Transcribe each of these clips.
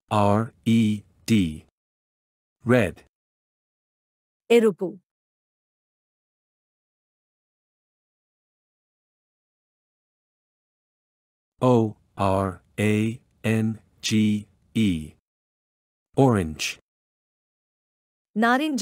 R-E-D. Red. ఎరుపు, O-R-A-N-G-E. Orange. నారింజ,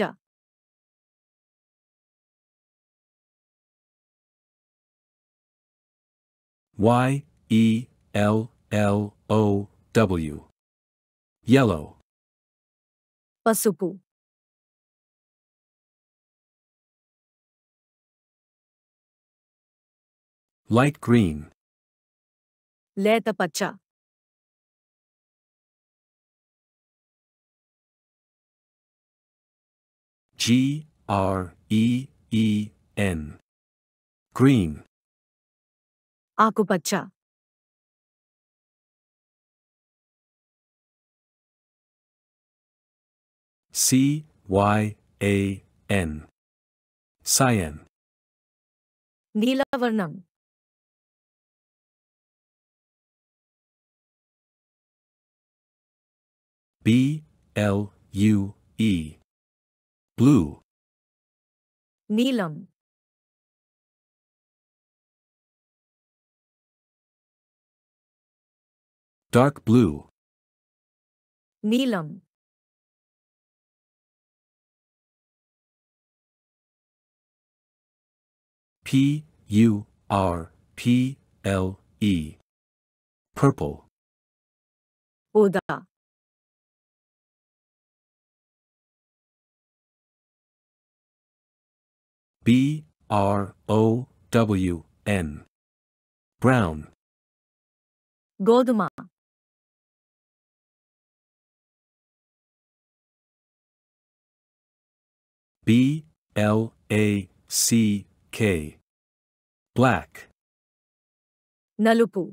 Y-E-L-L-O-W. Yellow. పసుపు, Light green. లేత పచ్చ, G-R-E-E-N. Green. ఆకుపచ్చ, C-Y-A-N. Cyan. నీలవర్ణం, B-L-U-E. Blue. నీలం, Dark blue. నీలం, P-U-R-P-L-E. Purple. ఊదా, B-R-O-W-N. Brown. గోధుమ, B-L-A-C-K. Black. నలుపు,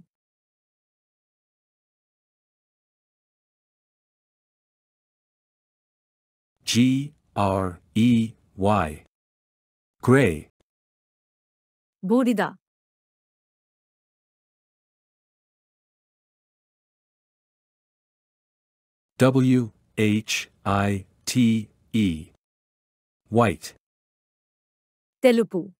G-R-E-Y. Gray. బూడిద, W-H-I-T-E. White. తెలుపు,